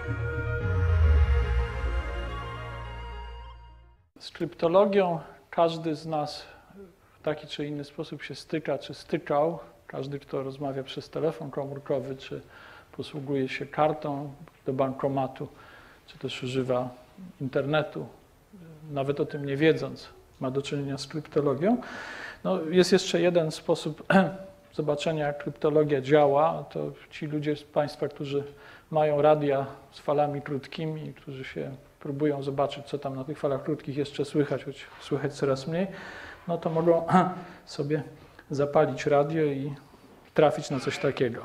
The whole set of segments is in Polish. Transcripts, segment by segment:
Z kryptologią każdy z nas w taki czy inny sposób się styka, czy stykał. Każdy, kto rozmawia przez telefon komórkowy, czy posługuje się kartą do bankomatu, czy też używa internetu, nawet o tym nie wiedząc, ma do czynienia z kryptologią. No, jest jeszcze jeden sposób zobaczenia, jak kryptologia działa. To ci ludzie z Państwa, którzy mają radia z falami krótkimi, którzy się próbują zobaczyć, co tam na tych falach krótkich jeszcze słychać, choć słychać coraz mniej, no to mogą sobie zapalić radio i trafić na coś takiego.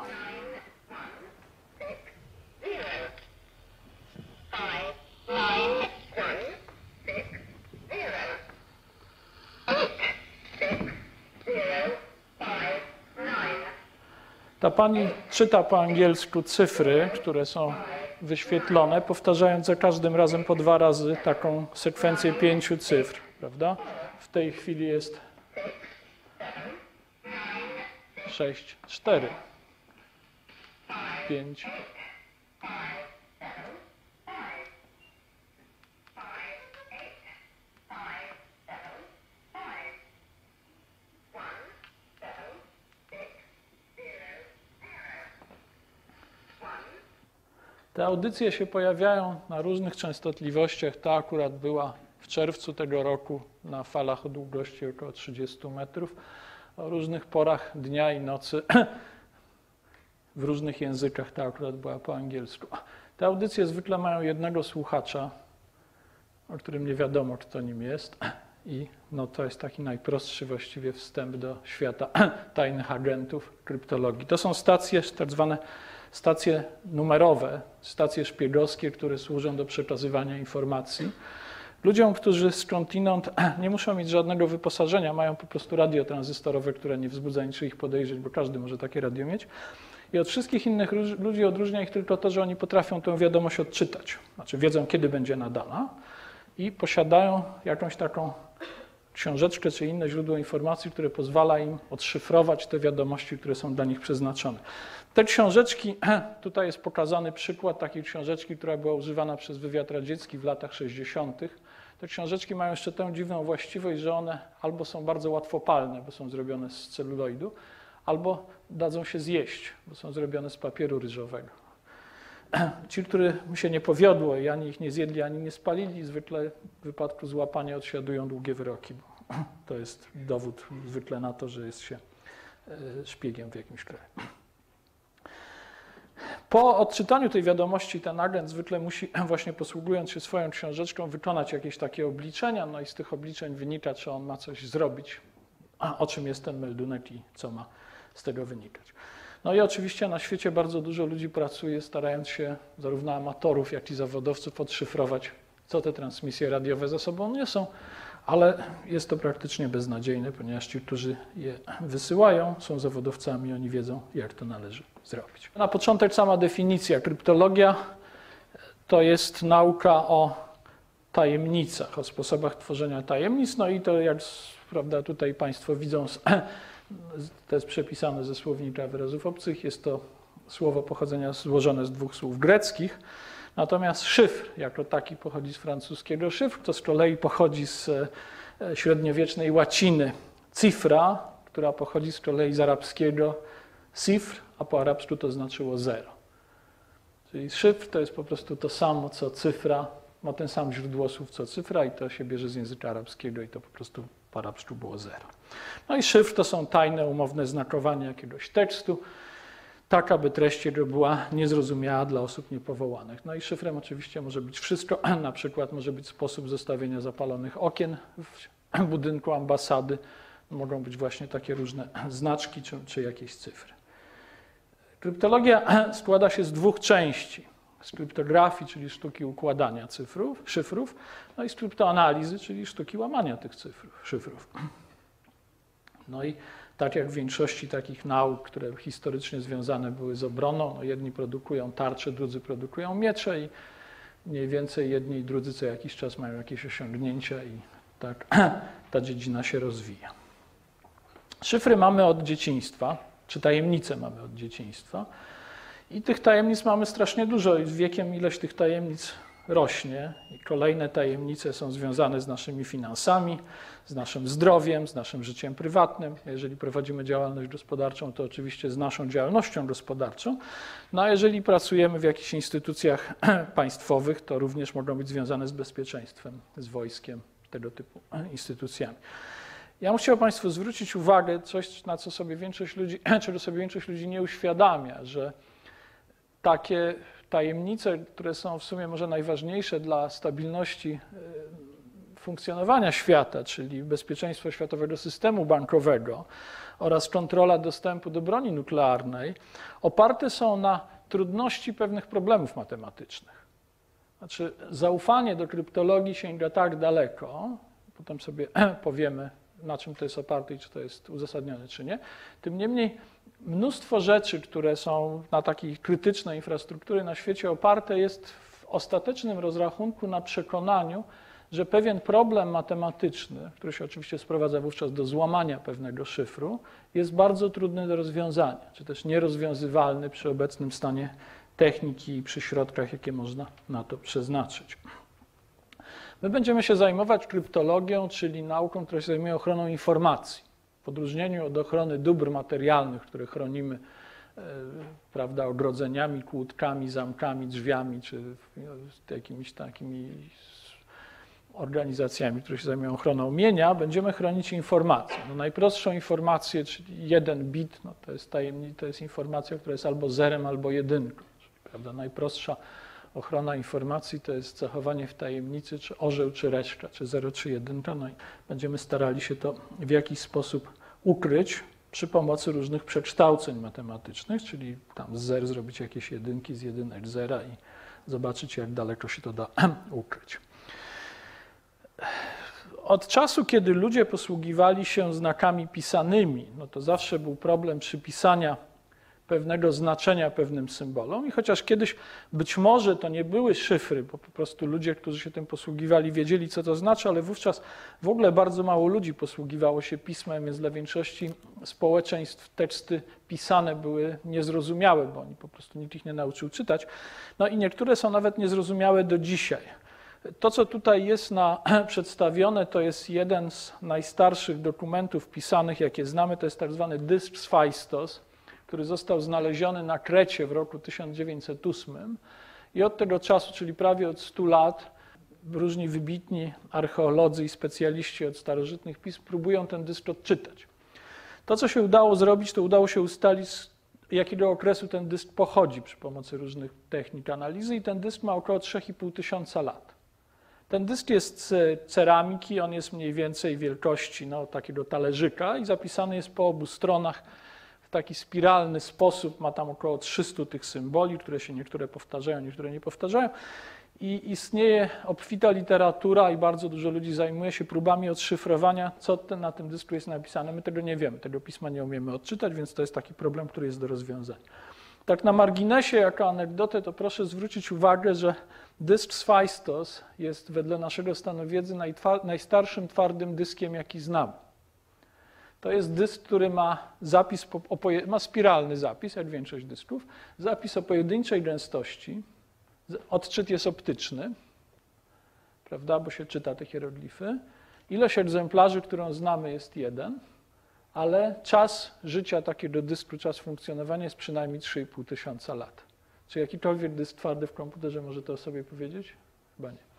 Ta pani czyta po angielsku cyfry, które są wyświetlone, powtarzając za każdym razem po 2 razy taką sekwencję 5 cyfr, prawda? W tej chwili jest 6, 4, 5. Te audycje się pojawiają na różnych częstotliwościach. Ta akurat była w czerwcu tego roku na falach o długości około 30 metrów, o różnych porach dnia i nocy, w różnych językach. Ta akurat była po angielsku. Te audycje zwykle mają jednego słuchacza, o którym nie wiadomo, kto nim jest. I no, to jest taki najprostszy właściwie wstęp do świata tajnych agentów kryptologii. To są stacje, tak zwane stacje numerowe, stacje szpiegowskie, które służą do przekazywania informacji. Ludziom, którzy skądinąd nie muszą mieć żadnego wyposażenia, mają po prostu radio tranzystorowe, które nie wzbudza niczych podejrzeń, bo każdy może takie radio mieć. I od wszystkich innych ludzi odróżnia ich tylko to, że oni potrafią tę wiadomość odczytać. Znaczy wiedzą, kiedy będzie nadana i posiadają jakąś taką książeczkę czy inne źródło informacji, które pozwala im odszyfrować te wiadomości, które są dla nich przeznaczone. Te książeczki, tutaj jest pokazany przykład takiej książeczki, która była używana przez wywiad radziecki w latach 60. Te książeczki mają jeszcze tę dziwną właściwość, że one albo są bardzo łatwopalne, bo są zrobione z celuloidu, albo dadzą się zjeść, bo są zrobione z papieru ryżowego. Ci, którym się nie powiodło i ani ich nie zjedli, ani nie spalili, zwykle w wypadku złapania odsiadują długie wyroki, bo to jest dowód zwykle na to, że jest się szpiegiem w jakimś kraju. Po odczytaniu tej wiadomości ten agent zwykle musi, właśnie posługując się swoją książeczką, wykonać jakieś takie obliczenia, no i z tych obliczeń wynika, czy on ma coś zrobić, o czym jest ten meldunek i co ma z tego wynikać. No i oczywiście na świecie bardzo dużo ludzi pracuje, starając się, zarówno amatorów, jak i zawodowców, odszyfrować, co te transmisje radiowe ze sobą niosą, ale jest to praktycznie beznadziejne, ponieważ ci, którzy je wysyłają, są zawodowcami, oni wiedzą, jak to należy zrobić. Na początek sama definicja. Kryptologia to jest nauka o tajemnicach, o sposobach tworzenia tajemnic, no i to, jak prawda, tutaj Państwo widzą, to jest przepisane ze słownika wyrazów obcych, jest to słowo pochodzenia złożone z 2 słów greckich, natomiast szyfr jako taki pochodzi z francuskiego. Szyfr to z kolei pochodzi z średniowiecznej łaciny. Cyfra, która pochodzi z kolei z arabskiego sifr, a po arabsku to znaczyło 0. Czyli szyfr to jest po prostu to samo, co cyfra, ma ten sam źródło słów, co cyfra i to się bierze z języka arabskiego i to po prostu po arabsku było 0. No i szyfr to są tajne, umowne znakowanie jakiegoś tekstu, tak aby treść jego była niezrozumiała dla osób niepowołanych. No i szyfrem oczywiście może być wszystko, na przykład może być sposób zostawienia zapalonych okien w budynku ambasady, mogą być właśnie takie różne znaczki czy jakieś cyfry. Kryptologia składa się z 2 części. Z kryptografii, czyli sztuki układania szyfrów, no i z kryptoanalizy, czyli sztuki łamania tych szyfrów. No i tak jak w większości takich nauk, które historycznie związane były z obroną, no jedni produkują tarcze, drudzy produkują miecze i mniej więcej jedni i drudzy co jakiś czas mają jakieś osiągnięcia i tak ta dziedzina się rozwija. Szyfry mamy od dzieciństwa, czy tajemnice mamy od dzieciństwa I tych tajemnic mamy strasznie dużo i z wiekiem ilość tych tajemnic rośnie i kolejne tajemnice są związane z naszymi finansami, z naszym zdrowiem, z naszym życiem prywatnym. Jeżeli prowadzimy działalność gospodarczą, to oczywiście z naszą działalnością gospodarczą. No a jeżeli pracujemy w jakichś instytucjach państwowych, to również mogą być związane z bezpieczeństwem, z wojskiem, tego typu instytucjami. Ja bym chciał Państwu zwrócić uwagę, coś, na co sobie większość ludzi, czego sobie większość ludzi nie uświadamia, że takie tajemnice, które są w sumie może najważniejsze dla stabilności funkcjonowania świata, czyli bezpieczeństwo światowego systemu bankowego oraz kontrola dostępu do broni nuklearnej, oparte są na trudności pewnych problemów matematycznych. Znaczy, zaufanie do kryptologii sięga tak daleko, potem sobie powiemy, na czym to jest oparte i czy to jest uzasadnione, czy nie. Tym niemniej mnóstwo rzeczy, które są na takiej krytycznej infrastruktury na świecie oparte, jest w ostatecznym rozrachunku na przekonaniu, że pewien problem matematyczny, który się oczywiście sprowadza wówczas do złamania pewnego szyfru, jest bardzo trudny do rozwiązania, czy też nierozwiązywalny przy obecnym stanie techniki i przy środkach, jakie można na to przeznaczyć. My będziemy się zajmować kryptologią, czyli nauką, która się zajmuje ochroną informacji. W odróżnieniu od ochrony dóbr materialnych, które chronimy, prawda, ogrodzeniami, kłódkami, zamkami, drzwiami, czy jakimiś takimi organizacjami, które się zajmują ochroną mienia, będziemy chronić informację. No, najprostszą informację, czyli 1 bit, no, to jest informacja, która jest albo zerem, albo jedynką. Czyli, prawda, najprostsza ochrona informacji to jest zachowanie w tajemnicy, czy orzeł, czy reszka, czy 0, czy 1. No i będziemy starali się to w jakiś sposób ukryć przy pomocy różnych przekształceń matematycznych, czyli tam z zer zrobić jakieś jedynki, z jedynek zera i zobaczyć, jak daleko się to da ukryć. Od czasu, kiedy ludzie posługiwali się znakami pisanymi, no to zawsze był problem przypisania pewnego znaczenia pewnym symbolom i chociaż kiedyś być może to nie były szyfry, bo po prostu ludzie, którzy się tym posługiwali, wiedzieli, co to znaczy, ale wówczas w ogóle bardzo mało ludzi posługiwało się pismem, więc dla większości społeczeństw teksty pisane były niezrozumiałe, bo oni po prostu nikt ich nie nauczył czytać. No i niektóre są nawet niezrozumiałe do dzisiaj. To, co tutaj jest przedstawione, to jest jeden z najstarszych dokumentów pisanych, jakie znamy, to jest tak zwany dysk Sfaistos, który został znaleziony na Krecie w roku 1908 i od tego czasu, czyli prawie od 100 lat, różni wybitni archeolodzy i specjaliści od starożytnych pism próbują ten dysk odczytać. To, co się udało zrobić, to udało się ustalić, z jakiego okresu ten dysk pochodzi przy pomocy różnych technik analizy i ten dysk ma około 3,5 tysiąca lat. Ten dysk jest z ceramiki, on jest mniej więcej wielkości takiego talerzyka i zapisany jest po obu stronach w taki spiralny sposób, ma tam około 300 tych symboli, które się niektóre powtarzają, niektóre nie powtarzają. I istnieje obfita literatura i bardzo dużo ludzi zajmuje się próbami odszyfrowania, co na tym dysku jest napisane. My tego nie wiemy, tego pisma nie umiemy odczytać, więc to jest taki problem, który jest do rozwiązania. Tak na marginesie, jako anegdotę, to proszę zwrócić uwagę, że dysk Sfaistos jest wedle naszego stanu wiedzy najstarszym twardym dyskiem, jaki znamy. To jest dysk, który ma zapis, ma spiralny zapis, jak większość dysków, zapis o pojedynczej gęstości, odczyt jest optyczny, prawda, bo się czyta te hieroglify. Ilość egzemplarzy, którą znamy, jest 1, ale czas życia takiego dysku, czas funkcjonowania jest przynajmniej 3,5 tysiąca lat. Czy jakikolwiek dysk twardy w komputerze może to o sobie powiedzieć? Chyba nie.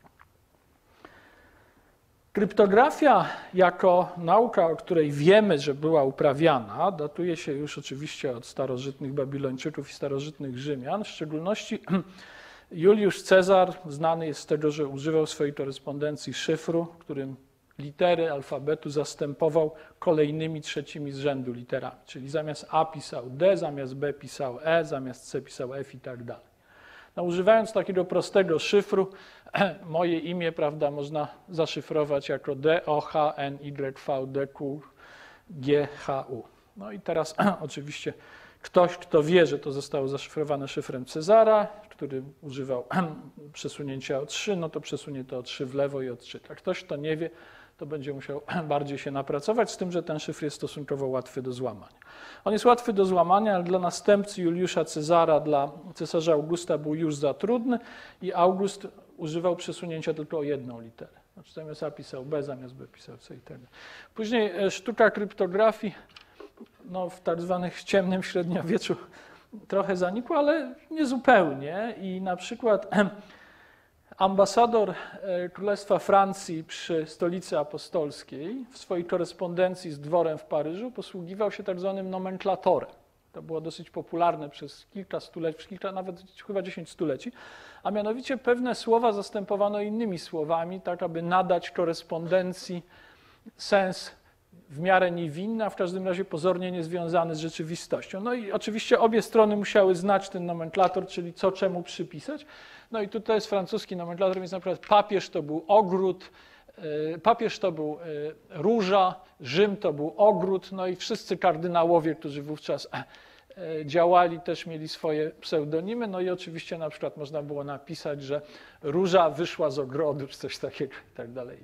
Kryptografia jako nauka, o której wiemy, że była uprawiana, datuje się już oczywiście od starożytnych Babilończyków i starożytnych Rzymian. W szczególności Juliusz Cezar znany jest z tego, że używał w swojej korespondencji szyfru, którym litery alfabetu zastępował kolejnymi trzecimi z rzędu literami. Czyli zamiast A pisał D, zamiast B pisał E, zamiast C pisał F i tak dalej. No, używając takiego prostego szyfru, moje imię, prawda, można zaszyfrować jako D, O, H, N, Y, V, D, Q, G, H, U. No i teraz oczywiście ktoś, kto wie, że to zostało zaszyfrowane szyfrem Cezara, który używał przesunięcia o 3, no to przesunie to o 3 w lewo i odczyta. Ktoś, kto nie wie, to będzie musiał bardziej się napracować, z tym, że ten szyfr jest stosunkowo łatwy do złamania. On jest łatwy do złamania, ale dla następcy Juliusza Cezara, dla cesarza Augusta był już za trudny i August używał przesunięcia tylko o jedną literę. Znaczy zamiast A pisał B, zamiast B pisał C i tak dalej. Później sztuka kryptografii w tak zwanych ciemnym średniowieczu trochę zanikła, ale niezupełnie. I na przykład ambasador Królestwa Francji przy Stolicy Apostolskiej w swojej korespondencji z dworem w Paryżu posługiwał się tak zwanym nomenklatorem. To było dosyć popularne przez kilka stuleci, nawet chyba 10 stuleci, a mianowicie pewne słowa zastępowano innymi słowami, tak aby nadać korespondencji sens w miarę niewinny, a w każdym razie pozornie niezwiązany z rzeczywistością. No i oczywiście obie strony musiały znać ten nomenklator, czyli co czemu przypisać. No i tutaj jest francuski nomenklator, więc na przykład papież to był ogród, papież to był róża, Rzym to był ogród, no i wszyscy kardynałowie, którzy wówczas działali, też mieli swoje pseudonimy, no i oczywiście na przykład można było napisać, że róża wyszła z ogrodu, czy coś takiego i tak dalej.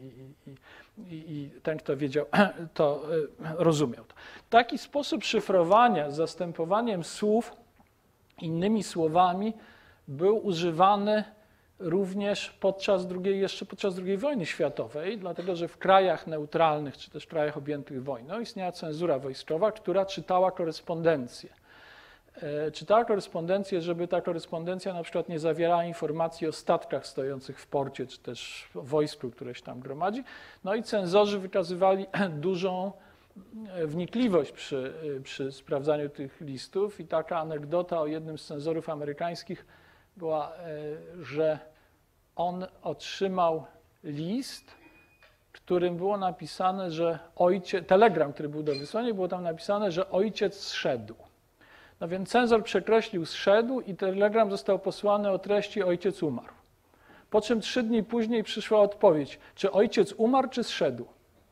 I ten, kto wiedział, to rozumiał to. Taki sposób szyfrowania z zastępowaniem słów innymi słowami był używany również jeszcze podczas II wojny światowej, dlatego że w krajach neutralnych, czy też w krajach objętych wojną istniała cenzura wojskowa, która czytała korespondencję. Czytała korespondencję, żeby ta korespondencja na przykład nie zawierała informacji o statkach stojących w porcie, czy też o wojsku, które się tam gromadzi. No i cenzorzy wykazywali dużą wnikliwość przy sprawdzaniu tych listów i taka anegdota o jednym z cenzorów amerykańskich była, że on otrzymał list, w którym było napisane, że telegram, który był do wysłania, było tam napisane, że ojciec zszedł. No więc cenzor przekreślił zszedł i telegram został posłany o treści ojciec umarł. Po czym 3 dni później przyszła odpowiedź, czy ojciec umarł, czy zszedł.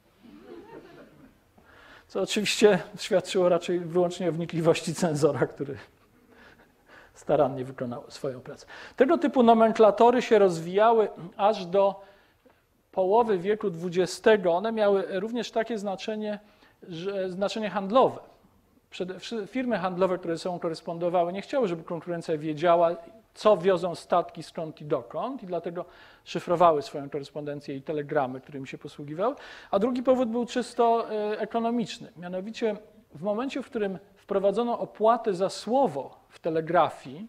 Co oczywiście świadczyło raczej wyłącznie o wnikliwości cenzora, który starannie wykonał swoją pracę. Tego typu nomenklatory się rozwijały aż do połowy wieku XX. One miały również takie znaczenie handlowe. Firmy handlowe, które ze sobą korespondowały, nie chciały, żeby konkurencja wiedziała, co wiozą statki, skąd i dokąd, i dlatego szyfrowały swoją korespondencję i telegramy, którymi się posługiwały. A drugi powód był czysto ekonomiczny. Mianowicie w momencie, w którym wprowadzono opłatę za słowo w telegrafii,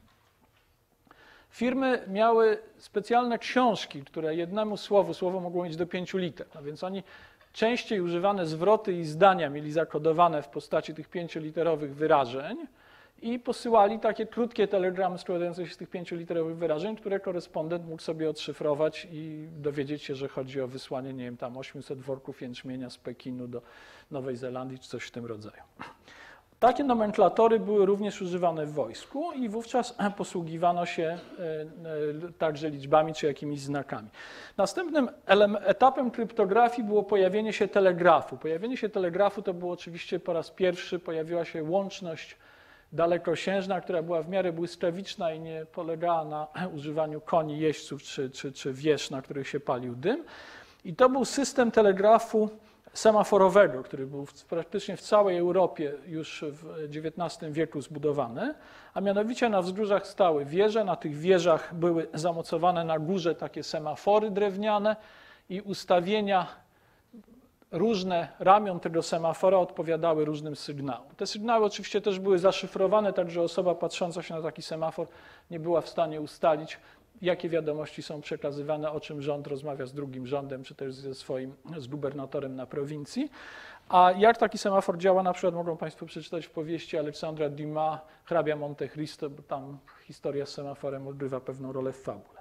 firmy miały specjalne książki, które jednemu słowo mogło mieć do 5 liter. No więc oni częściej używane zwroty i zdania mieli zakodowane w postaci tych 5-literowych wyrażeń i posyłali takie krótkie telegramy składające się z tych 5-literowych wyrażeń, które korespondent mógł sobie odszyfrować i dowiedzieć się, że chodzi o wysłanie, nie wiem, tam 800 worków jęczmienia z Pekinu do Nowej Zelandii, czy coś w tym rodzaju. Takie nomenklatory były również używane w wojsku i wówczas posługiwano się także liczbami czy jakimiś znakami. Następnym etapem kryptografii było pojawienie się telegrafu. Pojawienie się telegrafu to było oczywiście po raz pierwszy, pojawiła się łączność dalekosiężna, która była w miarę błyskawiczna i nie polegała na używaniu koni, jeźdźców czy wież, na których się palił dym. I to był system telegrafu semaforowego, który był praktycznie w całej Europie już w XIX wieku zbudowany, a mianowicie na wzgórzach stały wieże, na tych wieżach były zamocowane na górze takie semafory drewniane i ustawienia różne ramion tego semafora odpowiadały różnym sygnałom. Te sygnały oczywiście też były zaszyfrowane, tak że osoba patrząca się na taki semafor nie była w stanie ustalić, jakie wiadomości są przekazywane, o czym rząd rozmawia z drugim rządem, czy też z gubernatorem na prowincji. A jak taki semafor działa, na przykład mogą Państwo przeczytać w powieści Aleksandra Dumas, Hrabia Monte Cristo, bo tam historia z semaforem odgrywa pewną rolę w fabule.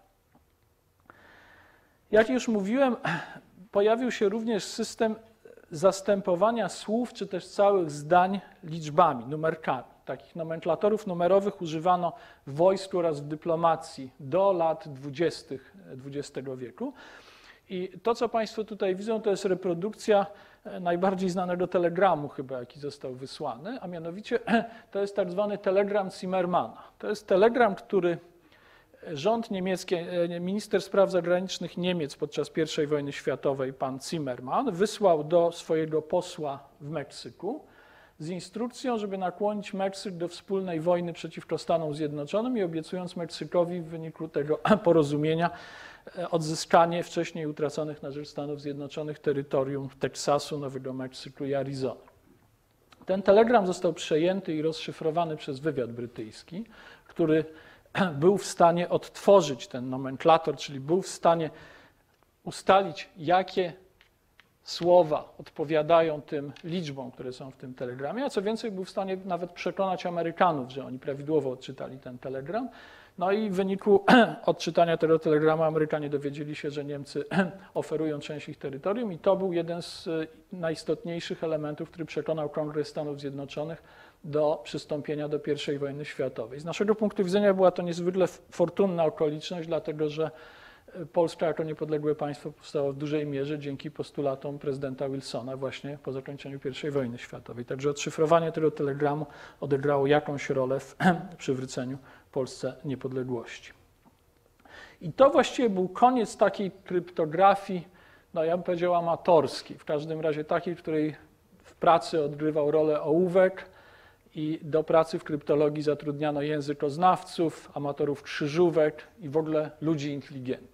Jak już mówiłem, pojawił się również system zastępowania słów, czy też całych zdań liczbami, numerkami. Takich nomenklatorów numerowych używano w wojsku oraz w dyplomacji do lat 20. XX wieku. I to, co Państwo tutaj widzą, to jest reprodukcja najbardziej znanego telegramu chyba, jaki został wysłany, a mianowicie to jest tak zwany telegram Zimmermana. To jest telegram, który rząd niemiecki, minister spraw zagranicznych Niemiec podczas I wojny światowej, pan Zimmermann, wysłał do swojego posła w Meksyku z instrukcją, żeby nakłonić Meksyk do wspólnej wojny przeciwko Stanom Zjednoczonym i obiecując Meksykowi w wyniku tego porozumienia odzyskanie wcześniej utraconych na rzecz Stanów Zjednoczonych terytorium Teksasu, Nowego Meksyku i Arizony. Ten telegram został przejęty i rozszyfrowany przez wywiad brytyjski, który był w stanie odtworzyć ten nomenklator, czyli był w stanie ustalić, jakie słowa odpowiadają tym liczbom, które są w tym telegramie, a co więcej był w stanie nawet przekonać Amerykanów, że oni prawidłowo odczytali ten telegram. No i w wyniku odczytania tego telegramu Amerykanie dowiedzieli się, że Niemcy oferują część ich terytorium i to był jeden z najistotniejszych elementów, który przekonał Kongres Stanów Zjednoczonych do przystąpienia do I wojny światowej. Z naszego punktu widzenia była to niezwykle fortunna okoliczność, dlatego że Polska jako niepodległe państwo powstała w dużej mierze dzięki postulatom prezydenta Wilsona właśnie po zakończeniu I wojny światowej. Także odszyfrowanie tego telegramu odegrało jakąś rolę w przywróceniu Polsce niepodległości. I to właściwie był koniec takiej kryptografii, no ja bym powiedział amatorskiej, w każdym razie takiej, w której w pracy odgrywał rolę ołówek i do pracy w kryptologii zatrudniano językoznawców, amatorów krzyżówek i w ogóle ludzi inteligentnych.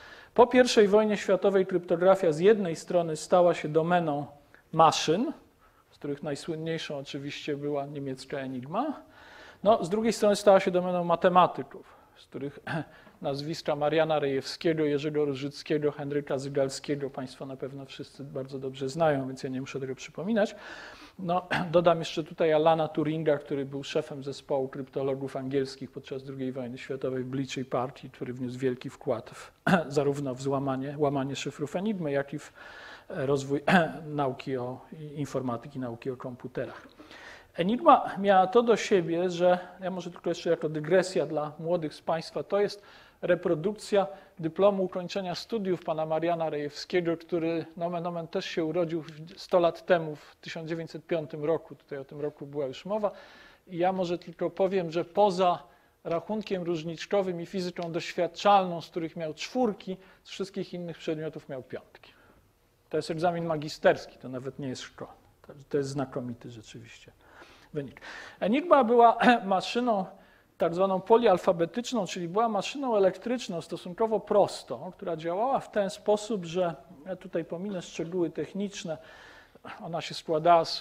Po I wojnie światowej kryptografia z jednej strony stała się domeną maszyn, z których najsłynniejszą oczywiście była niemiecka Enigma, no, z drugiej strony stała się domeną matematyków, z których nazwiska Mariana Rejewskiego, Jerzego Różyckiego, Henryka Zygalskiego państwo na pewno wszyscy bardzo dobrze znają, więc ja nie muszę tego przypominać. No, dodam jeszcze tutaj Alana Turinga, który był szefem zespołu kryptologów angielskich podczas II wojny światowej w Bletchley Park, który wniósł wielki wkład zarówno w łamanie szyfrów Enigmy, jak i w rozwój nauki o informatyki, nauki o komputerach. Enigma miała to do siebie, że, ja może tylko jeszcze jako dygresja dla młodych z Państwa, to jest reprodukcja dyplomu ukończenia studiów pana Mariana Rejewskiego, który nomen omen też się urodził 100 lat temu, w 1905 roku. Tutaj o tym roku była już mowa. I ja może tylko powiem, że poza rachunkiem różniczkowym i fizyką doświadczalną, z których miał 4, z wszystkich innych przedmiotów miał 5. To jest egzamin magisterski, to nawet nie jest szkoła. To jest znakomity rzeczywiście wynik. Enigma była maszyną tak zwaną polialfabetyczną, czyli była maszyną elektryczną stosunkowo prostą, która działała w ten sposób, że, ja tutaj pominę szczegóły techniczne, ona się składała z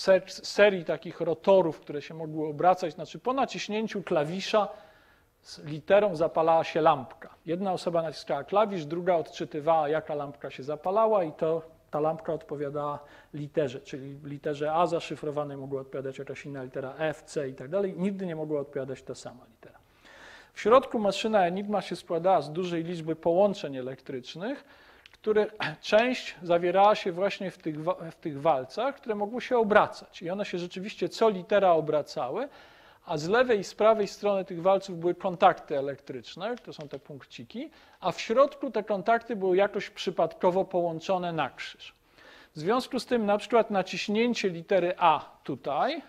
serii takich rotorów, które się mogły obracać, znaczy po naciśnięciu klawisza z literą zapalała się lampka. Jedna osoba naciskała klawisz, druga odczytywała, jaka lampka się zapalała i ta lampka odpowiadała literze, czyli literze A zaszyfrowanej mogła odpowiadać jakaś inna litera F, C i tak dalej. Nigdy nie mogła odpowiadać ta sama litera. W środku maszyna Enigma się składała z dużej liczby połączeń elektrycznych, których część zawierała się właśnie w tych walcach, które mogły się obracać. I one się rzeczywiście co litera obracały, a z lewej i z prawej strony tych walców były kontakty elektryczne, to są te punkciki, a w środku te kontakty były jakoś przypadkowo połączone na krzyż. W związku z tym na przykład naciśnięcie litery A tutaj,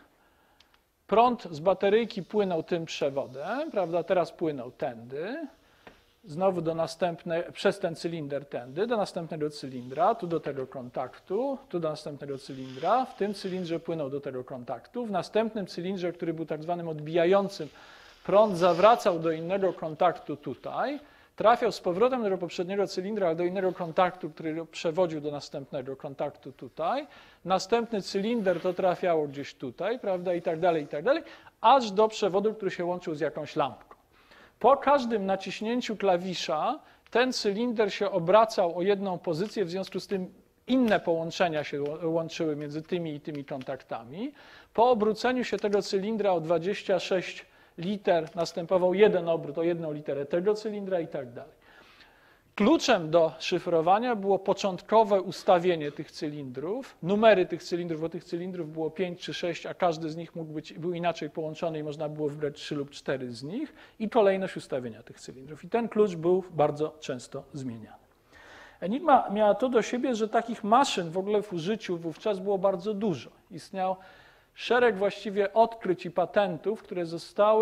prąd z bateryjki płynął tym przewodem, prawda, teraz płynął tędy, znowu przez ten cylinder tędy, do następnego cylindra, tu do tego kontaktu, tu do następnego cylindra, w tym cylindrze płynął do tego kontaktu, w następnym cylindrze, który był tak zwanym odbijającym, prąd zawracał do innego kontaktu tutaj, trafiał z powrotem do poprzedniego cylindra, ale do innego kontaktu, który przewodził do następnego kontaktu tutaj, następny cylinder to trafiało gdzieś tutaj, prawda, i tak dalej, aż do przewodu, który się łączył z jakąś lampką. Po każdym naciśnięciu klawisza ten cylinder się obracał o jedną pozycję, w związku z tym inne połączenia się łączyły między tymi i tymi kontaktami. Po obróceniu się tego cylindra o 26 liter następował jeden obrót o jedną literę tego cylindra i tak dalej. Kluczem do szyfrowania było początkowe ustawienie tych cylindrów, numery tych cylindrów, bo tych cylindrów było 5 czy 6, a każdy z nich był inaczej połączony i można było wybrać 3 lub 4 z nich i kolejność ustawienia tych cylindrów. I ten klucz był bardzo często zmieniany. Enigma miała to do siebie, że takich maszyn w ogóle w użyciu wówczas było bardzo dużo. Istniał szereg właściwie odkryć i patentów, które zostały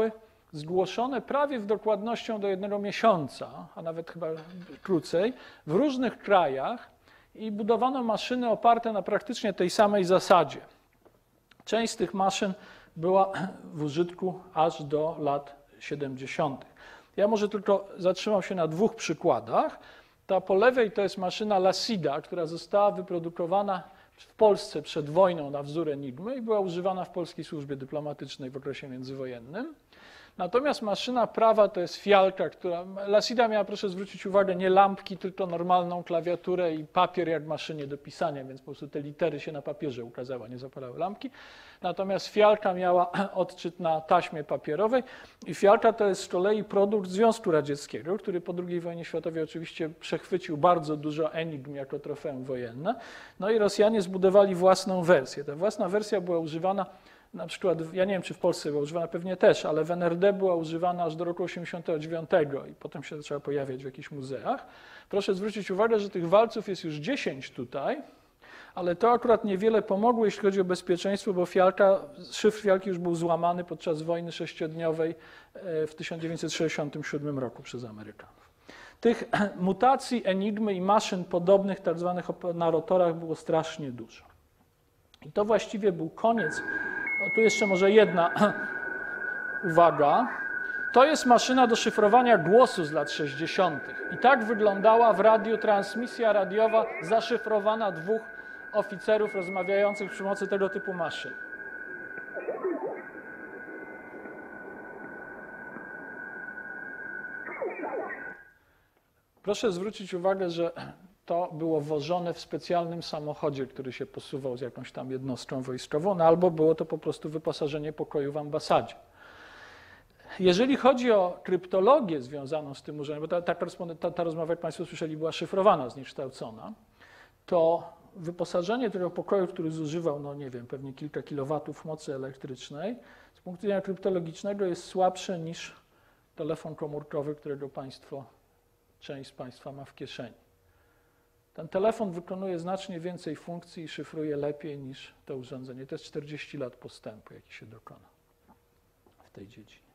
zgłoszone prawie w dokładnością do 1 miesiąca, a nawet chyba krócej, w różnych krajach i budowano maszyny oparte na praktycznie tej samej zasadzie. Część z tych maszyn była w użytku aż do lat 70. Ja może tylko zatrzymam się na 2 przykładach. Ta po lewej to jest maszyna Lassida, która została wyprodukowana w Polsce przed wojną na wzór Enigmy i była używana w polskiej służbie dyplomatycznej w okresie międzywojennym. Natomiast maszyna prawa to jest Fialka, która... Lassida miała, proszę zwrócić uwagę, nie lampki, tylko normalną klawiaturę i papier jak w maszynie do pisania, więc po prostu te litery się na papierze ukazały, nie zapalały lampki. Natomiast Fialka miała odczyt na taśmie papierowej i Fialka to jest z kolei produkt Związku Radzieckiego, który po II wojnie światowej oczywiście przechwycił bardzo dużo enigm jako trofeum wojenne. No i Rosjanie zbudowali własną wersję. Ta własna wersja była używana na przykład, ja nie wiem, czy w Polsce była używana, pewnie też, ale w NRD była używana aż do roku 1989 i potem się zaczęła pojawiać w jakichś muzeach. Proszę zwrócić uwagę, że tych walców jest już 10 tutaj, ale to akurat niewiele pomogło, jeśli chodzi o bezpieczeństwo, bo szyfr Fialki już był złamany podczas wojny 6-dniowej w 1967 roku przez Amerykanów. Tych mutacji Enigmy i maszyn podobnych, tak zwanych na rotorach, było strasznie dużo. I to właściwie był koniec. No, tu jeszcze może jedna uwaga. To jest maszyna do szyfrowania głosu z lat 60. I tak wyglądała w radiu transmisja radiowa zaszyfrowana 2 oficerów rozmawiających przy pomocy tego typu maszyn. Proszę zwrócić uwagę, że to było wożone w specjalnym samochodzie, który się posuwał z jakąś tam jednostką wojskową, no albo było to po prostu wyposażenie pokoju w ambasadzie. Jeżeli chodzi o kryptologię związaną z tym urządzeniem, bo ta rozmowa, jak Państwo słyszeli, była szyfrowana, zniekształcona, to wyposażenie tego pokoju, który zużywał, no nie wiem, pewnie kilka kilowatów mocy elektrycznej, z punktu widzenia kryptologicznego jest słabsze niż telefon komórkowy, którego część z Państwa ma w kieszeni. Ten telefon wykonuje znacznie więcej funkcji i szyfruje lepiej niż to urządzenie. To jest 40 lat postępu, jaki się dokona w tej dziedzinie.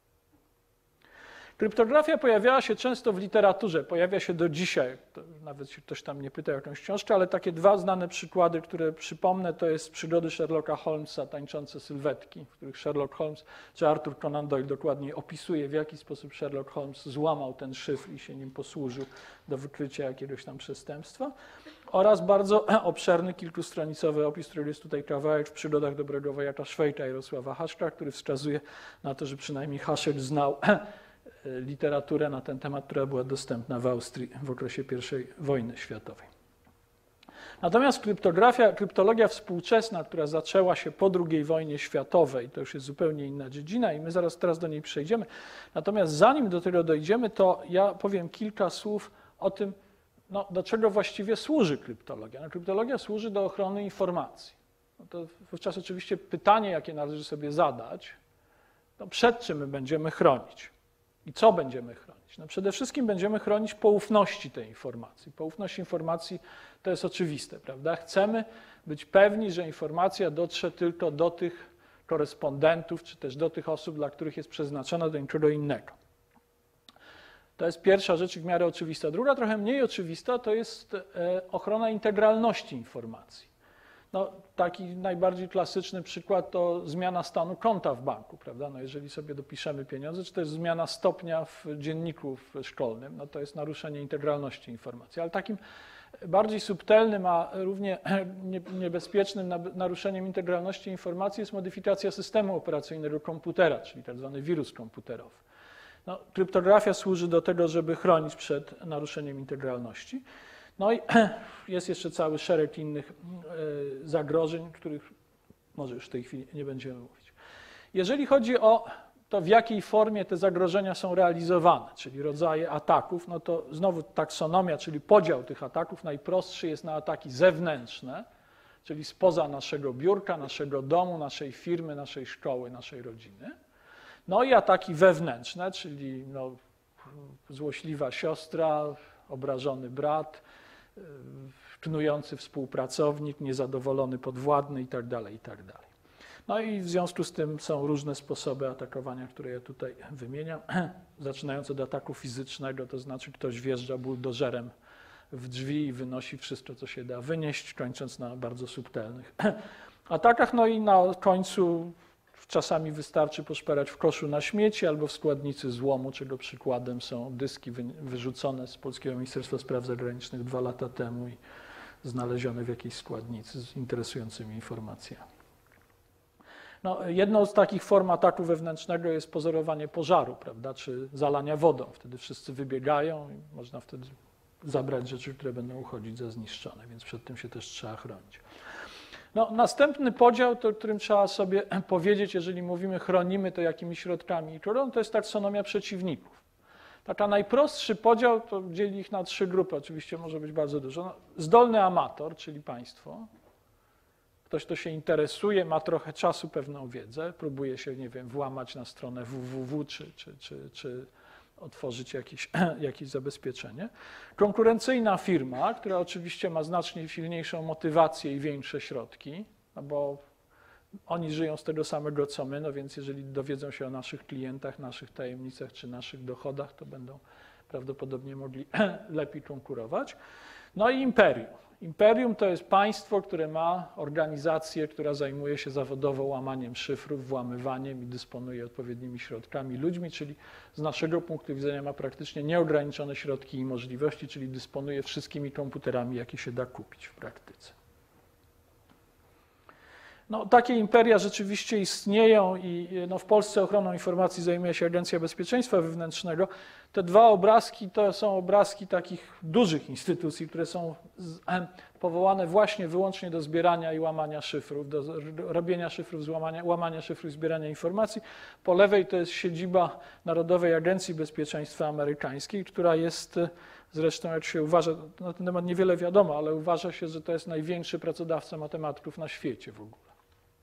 Kryptografia pojawiała się często w literaturze, pojawia się do dzisiaj. Nawet się ktoś tam nie pyta o jakąś książkę, ale takie 2 znane przykłady, które przypomnę, to jest przygody Sherlocka Holmesa, Tańczące sylwetki, w których Sherlock Holmes, czy Arthur Conan Doyle dokładnie opisuje, w jaki sposób Sherlock Holmes złamał ten szyfr i się nim posłużył do wykrycia jakiegoś tam przestępstwa. Oraz bardzo obszerny, kilkustronicowy opis, który jest tutaj kawałek w przygodach dobrego wojaka Szwejka Jarosława Haszka, który wskazuje na to, że przynajmniej Haszek znał literaturę na ten temat, która była dostępna w Austrii w okresie I wojny światowej. Natomiast kryptologia współczesna, która zaczęła się po II wojnie światowej, to już jest zupełnie inna dziedzina i my teraz do niej przejdziemy. Natomiast zanim do tego dojdziemy, to ja powiem kilka słów o tym, no, do czego właściwie służy kryptologia. No, kryptologia służy do ochrony informacji. No to wówczas oczywiście pytanie, jakie należy sobie zadać, no, przed czym my będziemy chronić i co będziemy chronić. No, przede wszystkim będziemy chronić poufności tej informacji. Poufność informacji to jest oczywiste, prawda? Chcemy być pewni, że informacja dotrze tylko do tych korespondentów, czy też do tych osób, dla których jest przeznaczona, do niczego innego. To jest pierwsza rzecz w miarę oczywista. Druga, trochę mniej oczywista, to jest ochrona integralności informacji. No, taki najbardziej klasyczny przykład to zmiana stanu konta w banku, prawda? No, jeżeli sobie dopiszemy pieniądze, czy też zmiana stopnia w dzienniku szkolnym, no to jest naruszenie integralności informacji. Ale takim bardziej subtelnym, a równie niebezpiecznym naruszeniem integralności informacji jest modyfikacja systemu operacyjnego komputera, czyli tak zwany wirus komputerowy. No, kryptografia służy do tego, żeby chronić przed naruszeniem integralności. No i jest jeszcze cały szereg innych zagrożeń, których może już w tej chwili nie będziemy mówić. Jeżeli chodzi o to, w jakiej formie te zagrożenia są realizowane, czyli rodzaje ataków, no to znowu taksonomia, czyli podział tych ataków najprostszy jest na ataki zewnętrzne, czyli spoza naszego biurka, naszego domu, naszej firmy, naszej szkoły, naszej rodziny. No i ataki wewnętrzne, czyli no, złośliwa siostra, obrażony brat, knujący współpracownik, niezadowolony podwładny itd., itd. No i w związku z tym są różne sposoby atakowania, które ja tutaj wymieniam, zaczynając od ataku fizycznego, to znaczy ktoś wjeżdża buldożerem w drzwi i wynosi wszystko, co się da wynieść, kończąc na bardzo subtelnych atakach. No i na końcu czasami wystarczy poszperać w koszu na śmieci albo w składnicy złomu, czego przykładem są dyski wyrzucone z Polskiego Ministerstwa Spraw Zagranicznych 2 lata temu i znalezione w jakiejś składnicy z interesującymi informacjami. No, jedną z takich form ataku wewnętrznego jest pozorowanie pożaru, prawda, czy zalania wodą. Wtedy wszyscy wybiegają i można wtedy zabrać rzeczy, które będą uchodzić za zniszczone, więc przed tym się też trzeba chronić. No, następny podział, to, o którym trzeba sobie powiedzieć, jeżeli mówimy chronimy, to jakimi środkami i którą, to jest taksonomia przeciwników. Taka najprostszy podział to dzieli ich na 3 grupy, oczywiście może być bardzo dużo. No, zdolny amator, czyli państwo, ktoś, kto się interesuje, ma trochę czasu, pewną wiedzę, próbuje się, nie wiem, włamać na stronę www, czy otworzyć jakieś zabezpieczenie. Konkurencyjna firma, która oczywiście ma znacznie silniejszą motywację i większe środki, no bo oni żyją z tego samego co my, no więc jeżeli dowiedzą się o naszych klientach, naszych tajemnicach czy naszych dochodach, to będą prawdopodobnie mogli lepiej konkurować. No i imperium. Imperium to jest państwo, które ma organizację, która zajmuje się zawodowo łamaniem szyfrów, włamywaniem i dysponuje odpowiednimi środkami, ludźmi, czyli z naszego punktu widzenia ma praktycznie nieograniczone środki i możliwości, czyli dysponuje wszystkimi komputerami, jakie się da kupić w praktyce. No, takie imperia rzeczywiście istnieją i no, w Polsce ochroną informacji zajmuje się Agencja Bezpieczeństwa Wewnętrznego. Te 2 obrazki to są obrazki takich dużych instytucji, które są powołane właśnie wyłącznie do zbierania i łamania szyfrów, do robienia szyfrów, łamania szyfrów i zbierania informacji. Po lewej to jest siedziba Narodowej Agencji Bezpieczeństwa Amerykańskiej, która jest zresztą, jak się uważa, na ten temat niewiele wiadomo, ale uważa się, że to jest największy pracodawca matematyków na świecie w ogóle.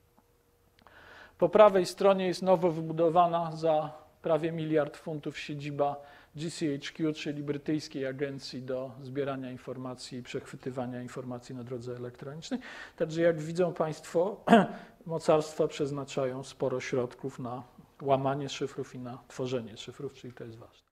Po prawej stronie jest nowo wybudowana za prawie 1 miliard funtów siedziba GCHQ, czyli brytyjskiej agencji do zbierania informacji i przechwytywania informacji na drodze elektronicznej. Także jak widzą Państwo, mocarstwa przeznaczają sporo środków na łamanie szyfrów i na tworzenie szyfrów, czyli to jest ważne.